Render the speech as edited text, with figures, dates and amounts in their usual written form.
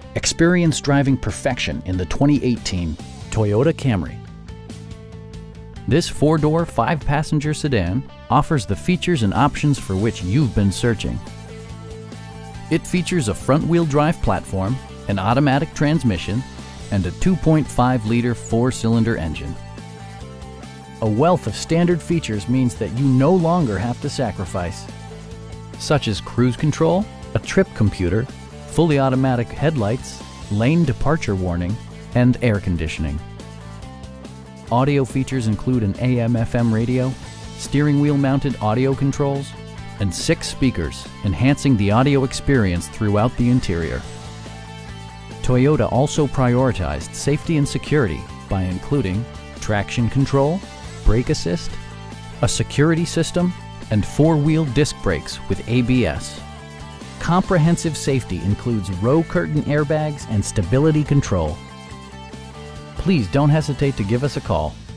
Experience driving perfection in the 2018 Toyota Camry. This four-door, five-passenger sedan offers the features and options for which you've been searching. It features a front-wheel drive platform, an automatic transmission, and a 2.5-liter four-cylinder engine. A wealth of standard features means that you no longer have to sacrifice, such as cruise control, a trip computer, fully automatic headlights, lane departure warning, and air conditioning. Audio features include an AM/FM radio, steering wheel mounted audio controls, and 6 speakers, enhancing the audio experience throughout the interior. Toyota also prioritized safety and security by including traction control, brake assist, a security system, and 4-wheel disc brakes with ABS. Comprehensive safety includes row curtain airbags and stability control. Please don't hesitate to give us a call.